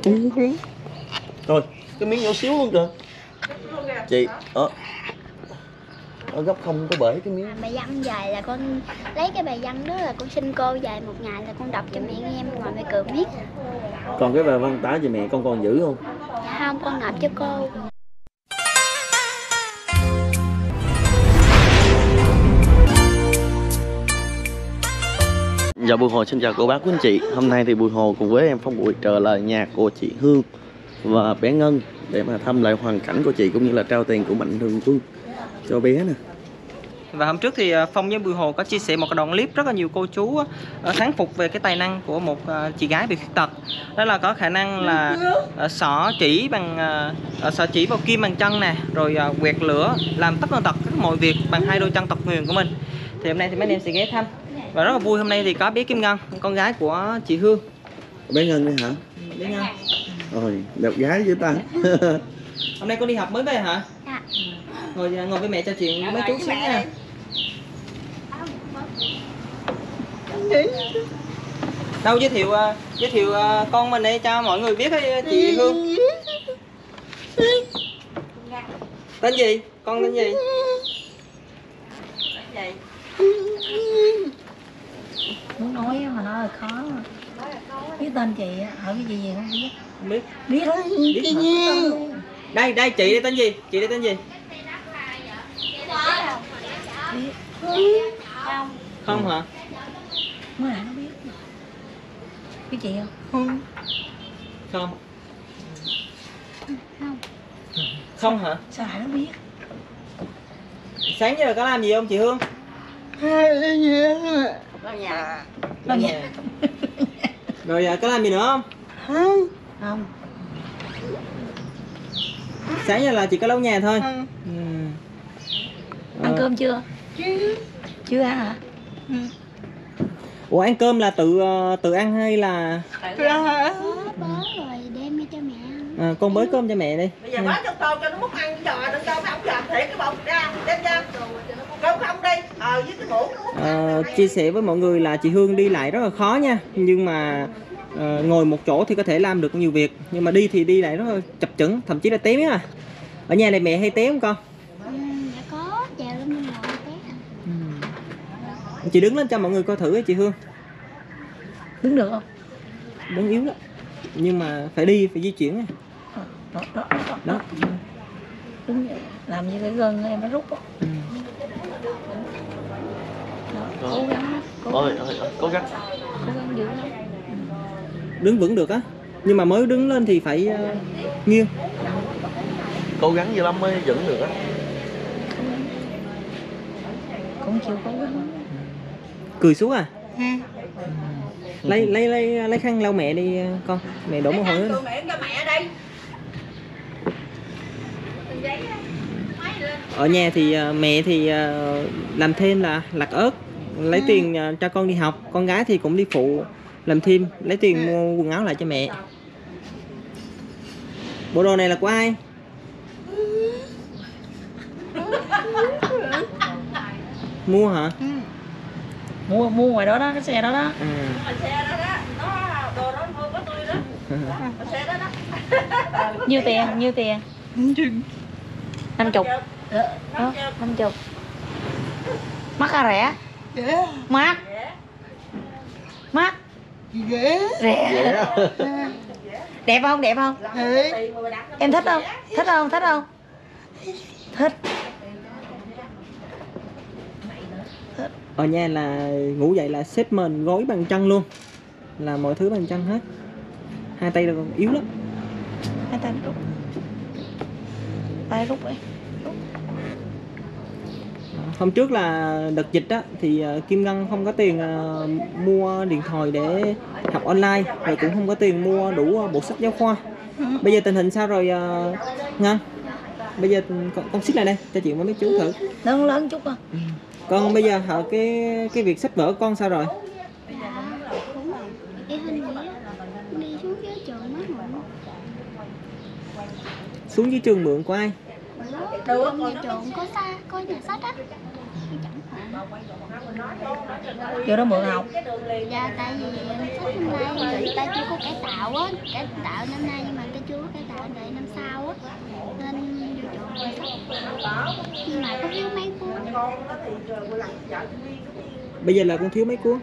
Rồi, cái miếng nhỏ xíu luôn kìa. Chị, ở góc không có bể cái miếng. Bài văn dài là con lấy cái bài văn đó là con xin cô dài một ngày là con đọc cho mẹ nghe, ngồi mẹ cười miết. Còn cái bài văn tả về mẹ con còn giữ không? Không, con nộp cho cô. Dạ Bùi Hồ xin chào cô bác quý anh chị. Hôm nay thì Bùi Hồ cùng với em Phong Bụi trở lại nhà của chị Hương và bé Ngân để mà thăm lại hoàn cảnh của chị cũng như là trao tiền của Mạnh Thường Quân cho bé nè. Và hôm trước thì Phong với Bùi Hồ có chia sẻ một cái đoạn clip rất là nhiều cô chú thán phục về cái tài năng của một chị gái bị khuyết tật. Đó là có khả năng là xỏ chỉ vào kim bằng chân nè, rồi quẹt lửa, làm tất tần tật các mọi việc bằng hai đôi chân tật nguyền của mình. Thì hôm nay thì mấy anh em sẽ ghé thăm. Và rất là vui, hôm nay thì có bé Kim Ngân, con gái của chị Hương. Bé Ngân đây hả? Bé Ngân. Ôi, đẹp gái dữ ta. Hôm nay con đi học mới về hả? Dạ. Ngồi với mẹ trò chuyện với mấy chú xíu nha. Đâu giới thiệu con mình đây cho mọi người biết chị Hương. Tên gì? Con tên gì? Muốn nói mà nó hơi khó. Biết tên chị ở cái gì không biết. Không biết. Biết đó. Biết hả? Đây chị đây tên gì? Chị đây tên gì? Không hả? Mới lại nó biết. Biết chị không? Không. Không hả? Sao lại nó biết? Sáng giờ có làm gì không chị Hương? Lau nhà. Rồi có làm gì nữa không? Không. Sáng giờ là chỉ có lau nhà thôi. Ăn cơm chưa? Chưa ăn hả? Ủa ăn cơm là tự ăn hay là Bớ rồi đem đi cho mẹ ăn. con bới cơm cho mẹ đi. Bây giờ bó trong tô cho nó múc ăn cái giò, đừng cho nó không làm thiệt cái bột ra, đem ra. Cơm không đi, với cái muỗng. Chia sẻ với mọi người là chị Hương đi lại rất là khó nha. Nhưng mà ngồi một chỗ thì có thể làm được nhiều việc. Nhưng mà đi thì đi lại rất là chập chững, thậm chí là té á. Ở nhà này mẹ hay té không con? Dạ có, chèo lên bên ngồi té. Chị đứng lên cho mọi người coi thử chị Hương. Đứng được không? Đứng yếu lắm. Nhưng mà phải đi, phải di chuyển nha. Đó. Đứng vậy. Làm như cái gân em nó rút á. Cố gắng. Cố gắng. Cố gắng giữ lắm. Đứng vững được á. Nhưng mà mới đứng lên thì phải nghiêng. Cố gắng dữ lắm mới dẫn được á. Cũng chịu cố gắng. Cười xuống à? Lấy khăn lau mẹ đi con. Mẹ đổ mồ hôi hết. Mẹ cho mẹ đây. Ở nhà thì mẹ thì làm thêm là lặt ớt, lấy tiền cho con đi học. Con gái thì cũng đi phụ làm thêm, lấy tiền mua quần áo lại cho mẹ. Bộ đồ này là của ai? Mua hả? Mua ngoài đó đó, cái xe đó đó. Xe đó đó, đồ đó mua của tôi đó. Xe đó đó. Nhiêu tiền? 50. 50. Mắc à rẻ? Mắc. Rẻ. Đẹp không? Em thích không? Thích. Ở nhà là ngủ dậy là xếp mền gối bằng chân luôn, là mọi thứ bằng chân hết. Hai tay là yếu lắm. Hai tay rút. Tay rút vậy. Hôm trước là đợt dịch á thì Kim Ngân không có tiền mua điện thoại để học online, rồi cũng không có tiền mua đủ bộ sách giáo khoa. Bây giờ tình hình sao rồi Ngân? Bây giờ con xích lại đây cho chuyện với mấy chú thử. Lớn chút à. Con bây giờ hở cái việc sách vở con sao rồi? Cái hình gì á, đi xuống dưới trường mất mượn. Xuống dưới trường mượn của ai? Trong nhà trường có nhà sách á. Vô đó mượn học. Dạ tại vì sách năm nay người ta chưa có cải tạo á, cải tạo năm nay nhưng mà người ta chưa có cải tạo đợi năm sau á, nên vô chọn sách. Nhưng mà có thiếu mấy cuốn. Bây giờ là con thiếu mấy cuốn?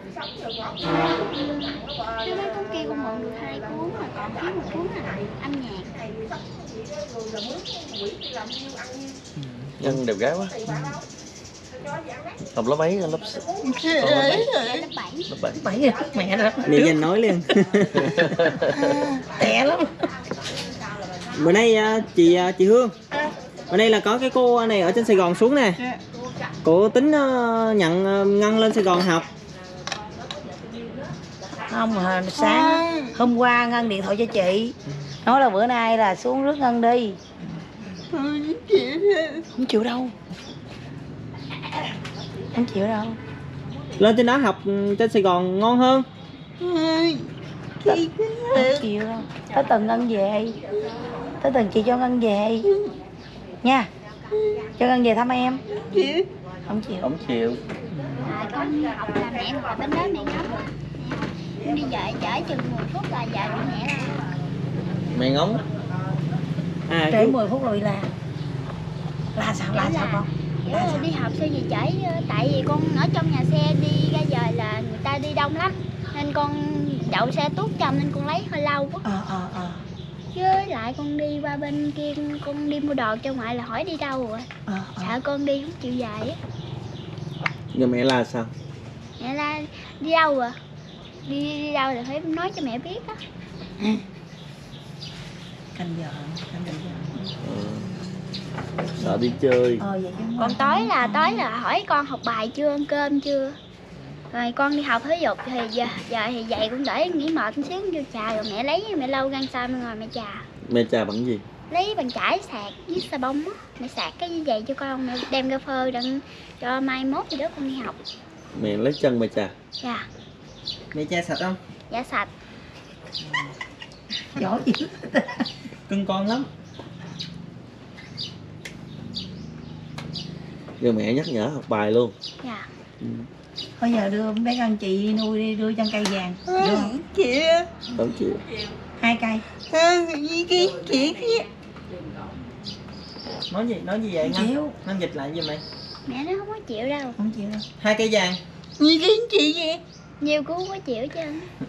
Thiếu mấy cuốn kia con mượn được 2 cuốn mà còn thiếu một cuốn là âm nhạc. Nhân đẹp gái quá. Học lớp mấy? Lớp Dạ, lớp 7. lớp 7. 7 rồi, mẹ đó. Mẹ Danh nói liền. Tệ lắm. Bữa nay chị Hương, bữa nay là có cái cô này ở trên Sài Gòn xuống nè. Cô tính nhận Ngân lên Sài Gòn học. Không mà sáng hôm qua Ngân điện thoại cho chị, nói là bữa nay là xuống rước Ngân đi. Không chịu đâu. Không chịu đâu. Lên trên đó học trên Sài Gòn ngon hơn. Không chịu đâu. Tới tuần Ngân về. Tới tuần chị cho Ngân về nha. Cho Ngân về thăm em. Không chịu. Không chịu. Con học là mẹ ngồi bên đó mẹ ngắm. Con đi dạy chở chừng 10 phút là dạy mẹ ra. Mẹ ngóng. Trễ 10 phút rồi là sao? La sao con? Đi học sao gì chảy, tại vì con ở trong nhà xe đi ra giờ là người ta đi đông lắm nên con đậu xe tuốt trong nên con lấy hơi lâu quá. Với lại con đi qua bên kia con đi mua đồ cho ngoại là hỏi đi đâu rồi. Sợ con đi không chịu dài á. Giờ mẹ là sao? Mẹ la đi đâu rồi? Đi đâu là phải nói cho mẹ biết á. Canh giờ. Sợ đi chơi. Vậy chứ Còn tối là hỏi con học bài chưa, ăn cơm chưa. Rồi con đi học thể dục thì giờ thì dậy cũng để nghỉ mệt một xíu vô trà rồi mẹ lấy mẹ lau găng xa rồi mẹ trà. Mẹ trà bằng gì? Lấy bàn chải sạc với xà bông á, mẹ sạc cái giày cho con, mẹ đem ra phơi đặng cho mai mốt gì đó con đi học. Mẹ lấy chân mẹ trà. Dạ. Mẹ cha sạch không? Dạ sạch. giỏi dữ. Cưng con lắm. Giờ mẹ nhắc nhở học bài luôn. Dạ. Bây giờ đưa bé Ngân chị nuôi đi, đưa chân cây vàng. Chị Không chịu. 2 cây. chị Nói gì vậy Ngân? Chịu. Ngân dịch lại giùm mày. Mẹ nó không có chịu đâu. Không chịu đâu. 2 cây vàng. chị vậy. Nhiều cũng không có chịu chứ.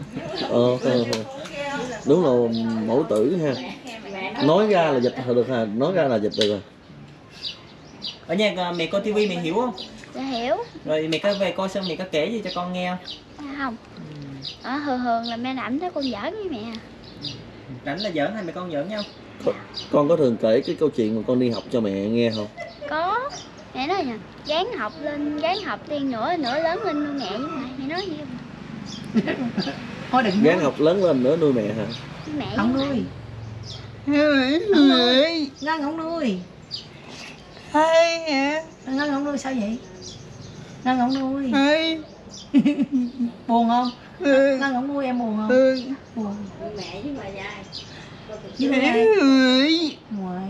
Đúng là mẫu tử ha. Nói ra là dịch được ha, nói ra là dịch được rồi. Ở nhà mẹ coi tivi mẹ hiểu không? Dạ hiểu. Rồi mẹ có về coi xong mẹ có kể gì cho con nghe không? Dạ không. Thường là mẹ nằm thấy con giỡn với mẹ. Rảnh là giỡn hay mẹ con giỡn nhau? Con có thường kể cái câu chuyện mà con đi học cho mẹ nghe không? Có. Mẹ nói nè, gán học tiên nữa lớn lên nuôi mẹ với mẹ nói gì không? Thôi đừng Gán nuôi. học lớn lên nữa nuôi mẹ hả? Mẹ Không với nuôi. Ngân không nuôi. Ngân không nuôi sao vậy? Ngân không nuôi. Buồn không? Ngân không nuôi em buồn không? Buồn. Mẹ với bà dài. Ngoại.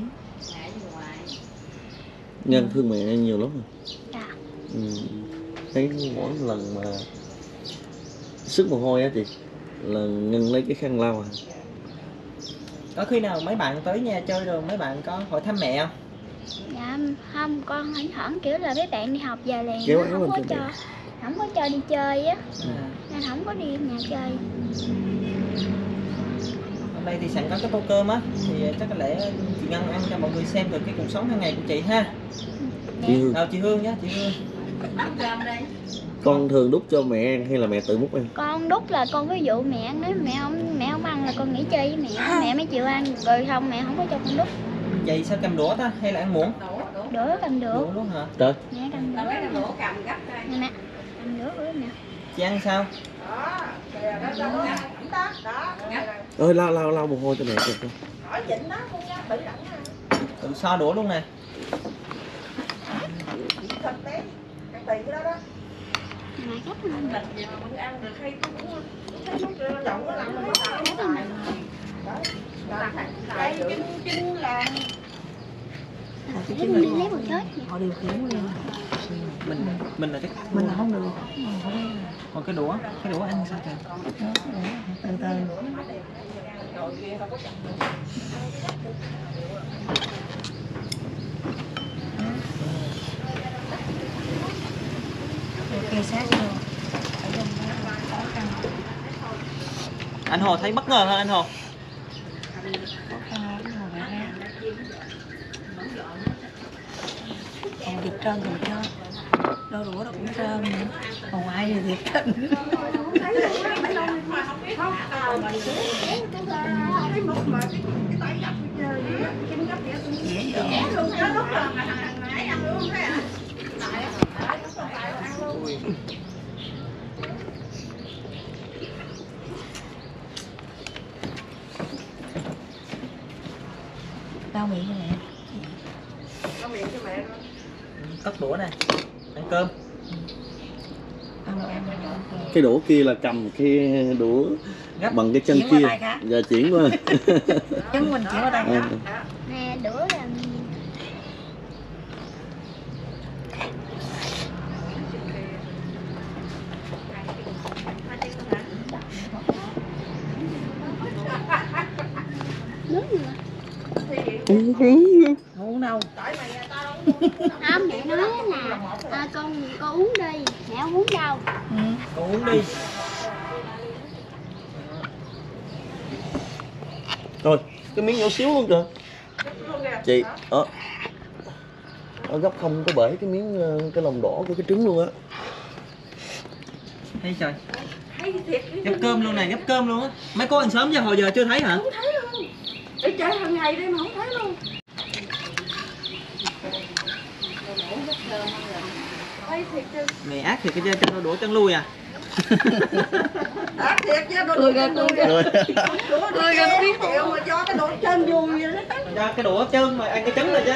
Ngân thương mẹ nhiều lắm rồi. Dạ. Thấy mỗi lần mà sức mồ hôi á chị là Ngân lấy cái khăn lau à. Có khi nào mấy bạn tới nhà chơi rồi mấy bạn có hỏi thăm mẹ không? Dạ không, con hẳn kiểu là mấy bạn đi học về liền Kéo nó áo không có lên cho cho mẹ. không có cho đi chơi á, nên không có đi nhà chơi. Hôm nay thì sẵn có cái tô cơm á thì chắc có lẽ chị Ngân ăn cho mọi người xem được cái cuộc sống hàng ngày của chị ha. Chị Hương, Chị Hương nhé, chị Hương. con thường đút cho mẹ ăn hay là mẹ tự múc ăn? Con đút là con ví dụ mẹ ăn, nếu mẹ không ăn là con nghỉ chơi với mẹ mới chịu ăn, rồi không mẹ không có cho con đút. Vậy sao cầm đũa ta hay là ăn muỗng? Đũa cầm được. Đũa luôn hả? Trời, Mẹ cầm đũa. Nè, cầm đũa của mẹ. Chị ăn sao? ơi lau mồ hôi cho mẹ kìa. Tự so đũa luôn nè. Mẹ cắt lên. cái Lấy chiến đi lược lấy một chết. họ điều khiển nguyên. Mình là chắc Mình là không được. còn cái đũa ăn sao trời. Từ từ. Ok sát vô. Anh Hồ thấy bất ngờ hơn anh Hồ. Còn thịt trơn rồi cho đôi đũa nó cũng trơn nữa. Còn ai thì thịt trơn. Dễ đau miệng cho mẹ. Cất đũa này, ăn cơm. Ăn. Cái đũa kia là cầm cái đũa Gấp. bằng cái chân Chuyển qua kia tay khác. và chuyển qua. Chứ mình chuyển qua tay khác. Nè đũa là nước nữa. Không uống đâu. Không, mẹ nói là con uống đi, mẹ không uống đâu. Con uống đi. Rồi, cái miếng nhỏ xíu luôn kìa. Chị, ở góc không có bể cái miếng cái lòng đỏ của cái trứng luôn á. Hay trời. Gắp cơm luôn này, gắp cơm luôn á. Mấy cô ăn sớm giờ hồi giờ chưa thấy hả? Không thấy luôn. Để chơi hàng ngày đây mà không thấy luôn. Mày ác thiệt cái cho đũa chân lui à. Ác thiệt chứ đôi đũa chân vui. Đũa chân biết chịu mà cho cái đũa chân vui vậy đó. Cho cái đũa chân mà ăn cái trứng rồi chứ.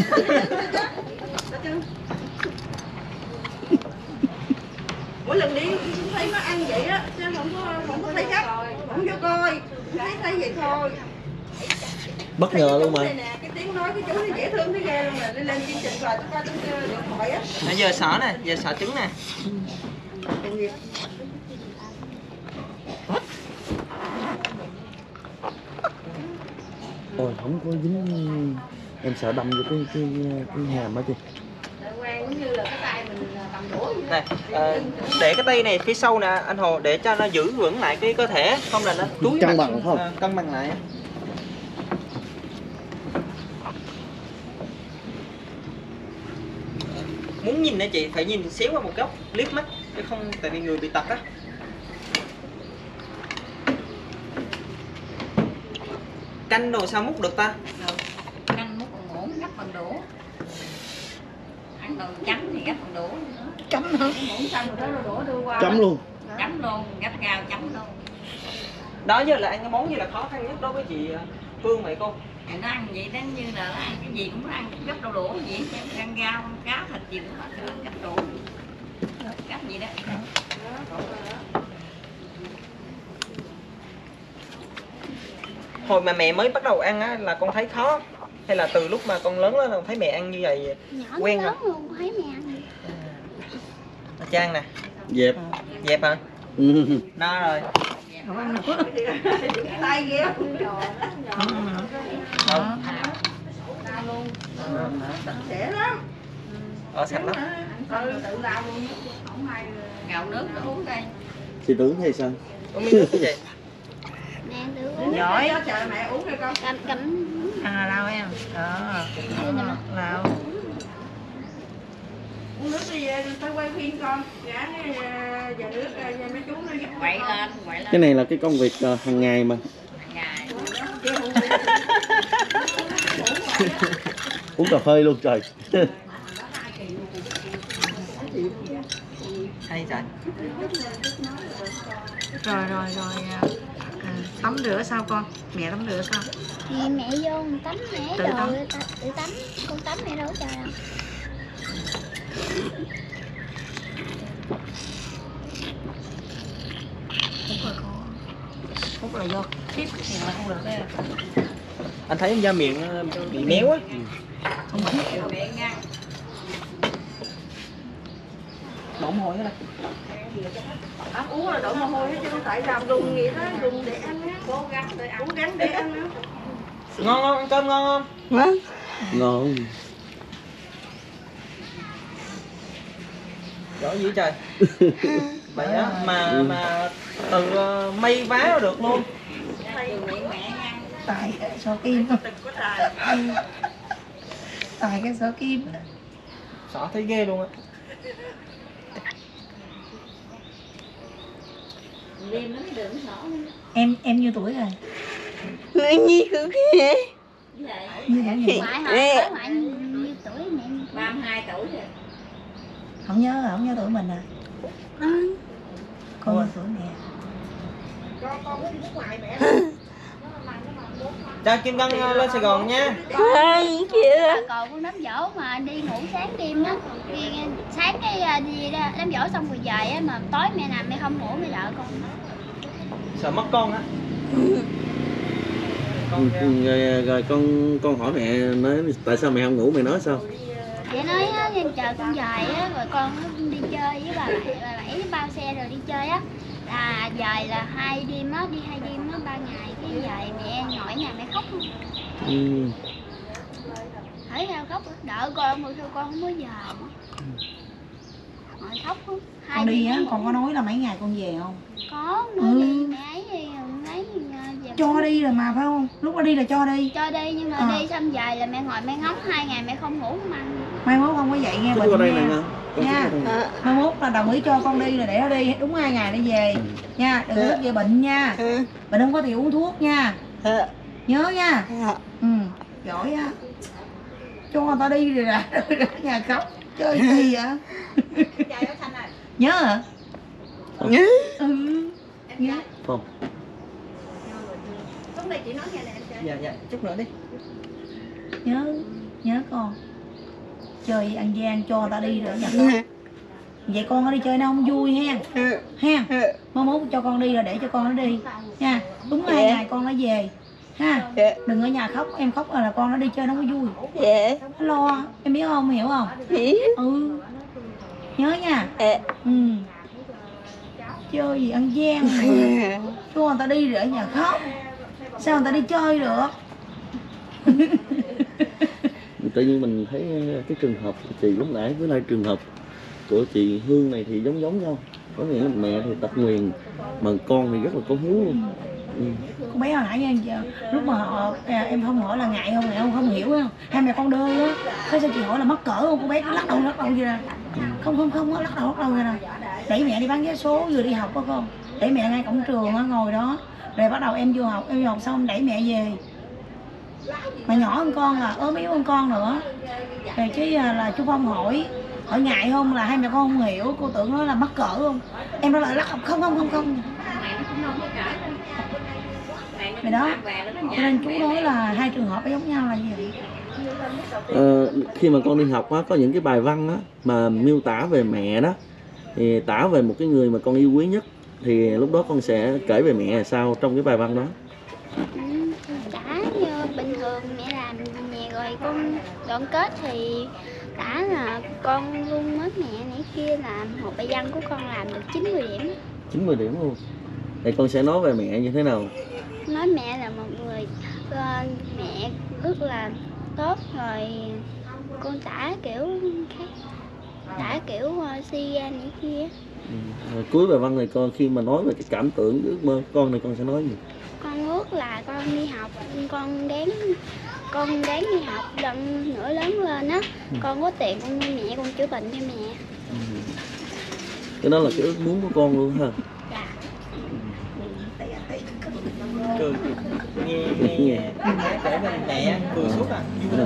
Mỗi lần đi cũng thấy nó ăn vậy á, chứ không có thấy gấp, không vô coi, thấy vậy thôi. Bất ngờ luôn mà. Cái tiếng nói cái chú nó dễ thương thấy ghê luôn nè, đi lên chương trình rồi tôi coi trên điện thoại á. Nãy giờ xỏ nè, giờ xỏ trứng nè. Ôi không có dính, em sợ đâm vô cái hàm á kìa. Này, để cái tay này phía sau nè anh Hồ, để cho nó giữ vững lại cái cơ thể, không là nó chúi Cân bằng không? cân bằng lại. Muốn nhìn nè chị, phải nhìn xéo qua một góc, liếc mắt, chứ không, tại vì người bị tật á. Canh đồ sao múc được ta? Canh múc còn muỗng gấp bằng đũa. Ăn đồ chấm thì gấp bằng đũa. Chấm hả? Muỗng xong rồi đó đũa đưa qua. Chấm luôn. Chấm luôn, gấp gao chấm luôn. Đó giờ là ăn cái món gì là khó khăn nhất đối với chị Phương vậy cô? Thì nó ăn vậy đó, như là nó ăn cái gì cũng ăn gấp đôi đũa gì, ăn rau, ăn cá, thịt gì cũng ăn gấp đũa. Gấp gì đó. Hồi mà mẹ mới bắt đầu ăn á là con thấy khó, hay là từ lúc mà con lớn lên là thấy mẹ ăn như vậy Nhỏ quen lớn rồi? luôn, thấy mẹ ăn. Trang nè, Dẹp. dẹp hả? Ừ. No rồi. Cái tay ghê. Sẻ lắm. Sạch lắm. Tự làm luôn. Gạo nước nó uống đây. Chị tưởng hay sao? Uống miếng nước cái gì? Nè tự uống. Giỏi. Chờ mẹ uống đi con. Cầm. Lao em. Đó. Lao. Uống nước đi về tới quay phim con. Gã giờ nước mấy chú nó giúp Quậy lên, quậy lên. Cái này là cái công việc hàng ngày mà. Ngày. Uống cà phê luôn trời. Hay trời. Rồi. Tắm rửa sao con? Mẹ tắm rửa sao? Thì mẹ vô tắm mẹ Tự rồi tắm. tự tắm. Con tắm mẹ đâu có trời đâu. Hút là do khiếp thì là không được đấy. Anh thấy da miệng bị méo á. Không bánh kẹo. Đổ mồ hôi đó đây. Ăn uống là đổ mồ hôi hết chứ tại sao dùng vậy đó, dùng để ăn á, cố gắng để ăn á. Ngon không? Ăn cơm ngon không? Ngon. Giỏi gì trời. Vậy á mà từ mây vá được luôn. Tại số kim thôi. Tại cái số kim đó. Sợ thấy ghê luôn á. Em nhiêu tuổi rồi? Nhi cứ kia. Như vậy gì? Ngoại hỏi ngoại nhiêu tuổi mẹ? 32 tuổi rồi. Không nhớ tuổi mình à? Con nhiêu tuổi mẹ? Chào Kim Ngân lên Sài Gòn nha. Bà còn con đám dỗ mà đi ngủ sáng đêm á, sáng cái đi ra đám dỗ xong rồi về á, mà tối mẹ nằm mẹ không ngủ mẹ sợ con. Sợ mất con á. Rồi con hỏi mẹ nói tại sao mẹ không ngủ, mẹ nói sao? Vậy nói á, chờ con về á, rồi con đi chơi với bà Bảy bao xe rồi đi chơi á, là về là 2 đêm á, đi 2 đêm á, 3 ngày cái về mẹ ngồi ở nhà mẹ khóc luôn. Thấy sao khóc đợi con mà sao con không có về nữa. Ngồi khóc luôn. Con đi á, con có nói là mấy ngày con về không? Có nói đi mẹ ấy đi mấy về Cho đi rồi mà phải không? Lúc đó đi là cho đi. cho đi nhưng mà đi xong về là mẹ ngồi mẹ ngóng 2 ngày mẹ không ngủ không ăn. Mai mốt không có vậy nghe Chú bệnh ở đây nè nha. Ngân. Con Nha. chú ở đây nè. Mai mốt là đồng ý cho con đi là để nó đi đúng 2 ngày nó về nha, đừng có về bệnh nha. Bệnh không có thì uống thuốc nha. Nhớ nha. Giỏi á. Cho người ta đi rồi ra nhà khóc chơi gì vậy? Nhớ hả? Nhớ. Nhớ. Không. Lúc này chị nói nghe nè em. Dạ chút nữa đi. Nhớ con. Chơi ăn gian cho người ta đi rồi nhà con. Vậy con nó đi chơi nó không vui hen. Ha. Mai mốt cho con đi rồi để cho con nó đi nha. Đúng 2 ngày con nó về. Ha. Đừng ở nhà khóc, em khóc là con nó đi chơi nó không có vui. Nó lo, em biết không, hiểu không? Nhớ nha. Chơi gì ăn gian này. Cho người ta đi rồi ở nhà khóc. Sao người ta đi chơi được? Tự nhiên mình thấy cái trường hợp của chị lúc nãy với lại trường hợp của chị Hương này thì giống nhau. Có nghĩa là mẹ thì tật nguyền mà con thì rất là có hiếu luôn. Con bé hồi nãy nha, lúc mà em không hỏi là ngại không, mẹ không hiểu không? Hai mẹ con đơ á, thế sao chị hỏi là mắc cỡ không? Con bé cứ lắc đầu vậy nè. Không lắc đầu vậy nè. Đẩy mẹ đi bán vé số vừa đi học đó con. Đẩy mẹ ngay cổng trường á, ngồi đó. Rồi bắt đầu em vô học xong đẩy mẹ về. Mà nhỏ hơn con là ốm yếu hơn con nữa. Rồi chứ là chú Phong hỏi ngại không là hai mẹ con không hiểu, cô tưởng nó là mắc cỡ không. Em nói là lắc không. Vậy đó, cho nên chú nói là hai trường hợp giống nhau là gì vậy? Khi mà con đi học á, có những cái bài văn á mà miêu tả về mẹ đó, thì tả về một cái người mà con yêu quý nhất, thì lúc đó con sẽ kể về mẹ là sao trong cái bài văn đó? Đã như bình thường mẹ làm nhà rồi con đoạn kết thì đã là con luôn mất mẹ nãy kia là một bài văn của con làm được 90 điểm. 90 điểm luôn. Thì con sẽ nói về mẹ như thế nào? Nói mẹ là một người mẹ rất là tốt, rồi con tả kiểu khác, tả kiểu si ra này kia. Rồi cuối bài văn này con khi mà nói về cái cảm tưởng ước mơ con này con sẽ nói gì? Con ước là con đi học, con ráng đi học lần nữa lớn lên á, con có tiền con nuôi mẹ, con chữa bệnh cho mẹ. Cái đó là cái ước muốn của con luôn ha. Dạ. Cười nghe kể về mẹ cười suốt à.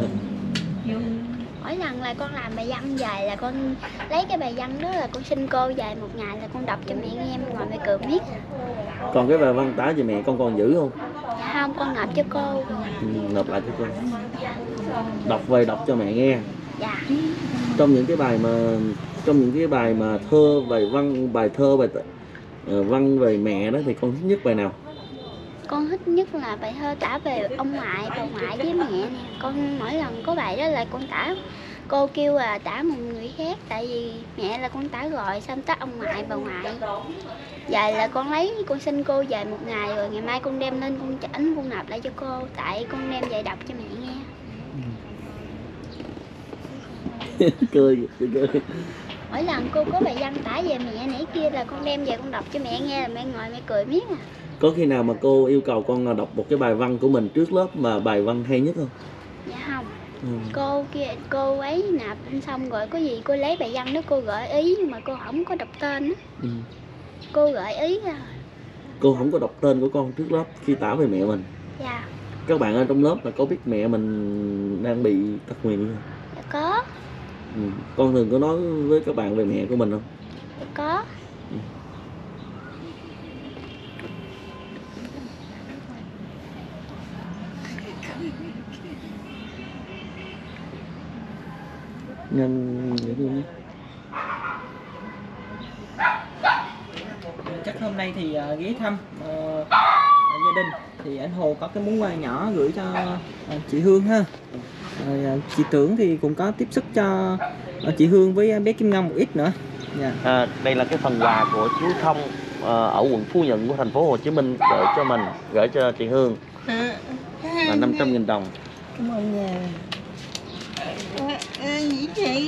Mỗi lần là con làm bài văn về là con lấy cái bài văn đó là con xin cô về một ngày là con đọc cho mẹ nghe, ngồi mẹ cười biết. Còn cái bài văn tả về mẹ con còn giữ không? Dạ không, con nộp cho cô. Nộp lại cho con. Đọc về đọc cho mẹ nghe. Dạ. Trong những cái bài mà thơ, bài văn về mẹ đó thì con thích nhất bài nào? Con thích nhất là bài thơ tả về ông ngoại, bà ngoại với mẹ nè. Con mỗi lần có bài đó là con tả. Cô kêu là tả một người khác, tại vì mẹ là con tả rồi, xong tả ông ngoại, bà ngoại. Vậy là con con xin cô về một ngày rồi ngày mai con đem lên con chỉnh con nộp lại cho cô, tại con đem về đọc cho mẹ nghe. cười. Mỗi lần cô có bài văn tả về mẹ nãy kia là con đem về con đọc cho mẹ nghe, là mẹ ngồi mẹ cười miết à. Có khi nào mà cô yêu cầu con đọc một cái bài văn của mình trước lớp mà bài văn hay nhất không? Dạ không. Cô ấy nạp xong rồi có gì cô lấy bài văn đó cô gợi ý, nhưng mà cô không có đọc tên á. Cô gợi ý ra. Cô không có đọc tên của con trước lớp khi tả về mẹ mình. Dạ. Các bạn ở trong lớp là có biết mẹ mình đang bị tật nguyền không? Dạ có. Con thường có nói với các bạn về mẹ của mình không? Dạ có. Nhân dễ thương nhé. Chắc hôm nay thì ghé thăm gia đình thì anh Hồ có cái món quà nhỏ gửi cho chị Hương ha. Rồi, chị Tưởng thì cũng có tiếp sức cho chị Hương với bé Kim Ngân một ít nữa. Đây là cái phần quà của chú Thông ở quận Phú Nhuận của thành phố Hồ Chí Minh gửi cho mình, gửi cho chị Hương là 500.000 đồng. Cảm ơn nhà. Gì chị?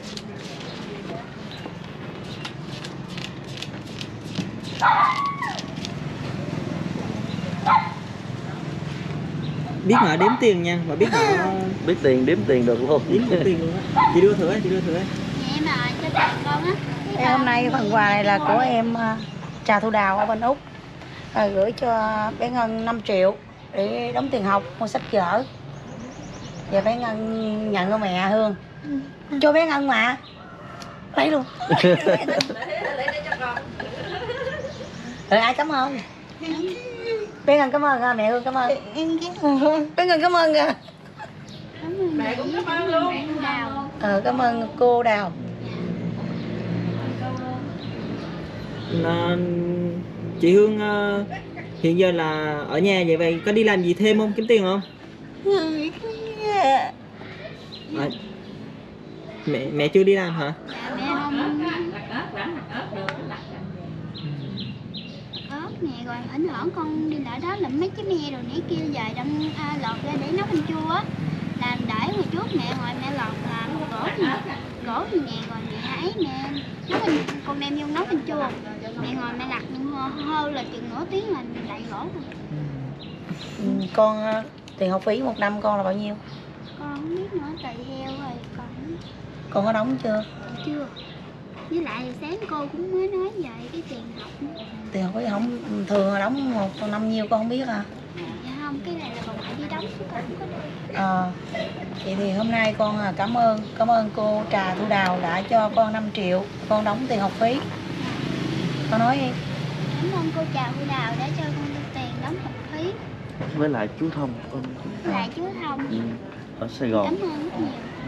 Biết mà đếm tiền nha, và biết mà Biết tiền, đếm tiền được luôn. đếm tiền luôn á. Chị đưa thử ấy, chị đưa thử ấy. Mẹ mà cho tiền con á. Em hôm nay phần quà này là của em Trà Thu Đào ở bên Úc, gửi cho bé Ngân 5 triệu để đóng tiền học, mua sách vở. Và bé Ngân nhận của mẹ Hương. Cho bé Ngân mà. Lấy luôn. Rồi ai cảm ơn? Bé Ngân cảm ơn mẹ Hương cảm ơn. Bé Ngân cảm ơn kìa. Mẹ cũng cảm ơn luôn. Cảm ơn cô Đào. Chị Hương hiện giờ là ở nhà vậy có đi làm gì thêm không, kiếm tiền không? Mẹ chưa đi làm hả? Mẹ không. Nè rồi thỉnh thoảng con đi lại đó làm mấy cái me rồi nãy kia về đang lọt ra để nấu canh chua á, làm để hồi trước mẹ ngồi mẹ lọt làm gỗ gì nè, rồi mẹ ấy mẹ nấu canh, con đem vô nấu canh chua, mẹ ngồi mẹ lặt hơi là chừng nửa tiếng là đầy gỗ rồi. Con tiền học phí một năm con là bao nhiêu? Con không biết nữa, tùy theo rồi Con có đóng chưa? Chưa. Với lại sáng cô cũng mới nói về cái tiền học. Tiền học phí không thường là đóng một năm nhiêu con không biết à? Dạ không, cái này là bà ngoại đi đóng chứ con không có. Vậy thì hôm nay con cảm ơn cô Trà Thu Đào đã cho con 5 triệu con đóng tiền học phí. Con nói đi. Cảm ơn cô Trà Thu Đào đã cho con tiền đóng học phí. Với lại chú Thông con. Với lại chú Thông. Ở Sài Gòn. Cảm ơn rất nhiều.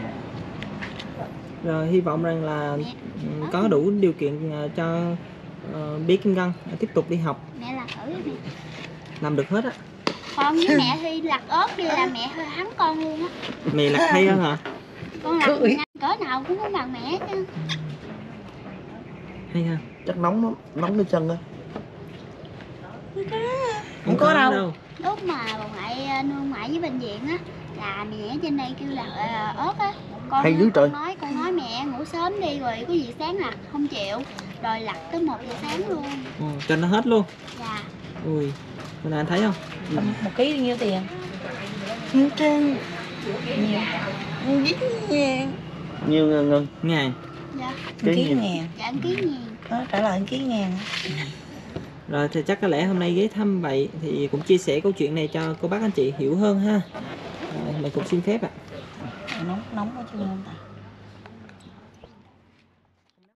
Rồi hy vọng rằng là có đủ điều kiện cho bé Kim Ngân tiếp tục đi học. Mẹ là thử nè. Làm được hết á. Con với mẹ Thi lặt ớt đi là mẹ hơi thắng con luôn á. Mẹ lặt hay hơn hả? Con lặt cỡ nào cũng không bằng mẹ chứ. Hay ha. Chắc nóng lắm, nóng cái chân á. Không có đâu. Lúc mà bà ngoại nuôi ngoại với bệnh viện á là mẹ trên đây kêu là ớt á. Hay dữ trời. Con nói mẹ ngủ sớm đi rồi có gì sáng lặt không chịu. Rồi lặt tới 1 giờ sáng luôn. Cho nó hết luôn. Dạ. Ui, hôm nay anh thấy không? 1 ký bao nhiêu tiền? 100. Nhiêu Ngân? Ngàn. Dạ. 1 ký ngàn. Dạ 1 ký ngàn. Đó, trả lời 1 ký ngàn. Rồi thì chắc có lẽ hôm nay ghé thăm vậy thì cũng chia sẻ câu chuyện này cho cô bác anh chị hiểu hơn ha. Mình cũng xin phép ạ. Nóng quá chứ không ta.